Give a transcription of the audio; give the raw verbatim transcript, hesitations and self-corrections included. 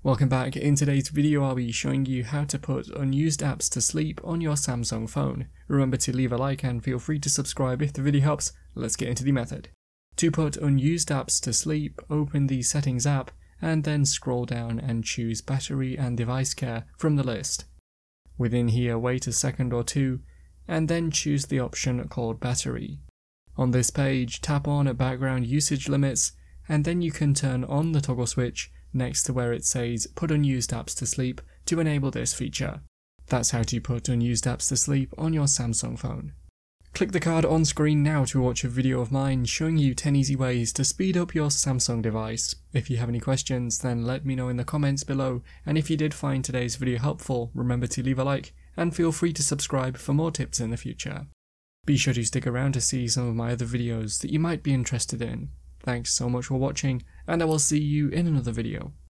Welcome back. In today's video I'll be showing you how to put unused apps to sleep on your Samsung phone. Remember to leave a like and feel free to subscribe if the video helps. Let's get into the method. To put unused apps to sleep, open the Settings app and then scroll down and choose Battery and Device Care from the list. Within here, wait a second or two and then choose the option called Battery. On this page, tap on Background Usage Limits and then you can turn on the toggle switch next to where it says Put Unused Apps to Sleep to enable this feature. That's how to put unused apps to sleep on your Samsung phone. Click the card on screen now to watch a video of mine showing you ten easy ways to speed up your Samsung device. If you have any questions, then let me know in the comments below, and if you did find today's video helpful, remember to leave a like and feel free to subscribe for more tips in the future. Be sure to stick around to see some of my other videos that you might be interested in. Thanks so much for watching, and I will see you in another video.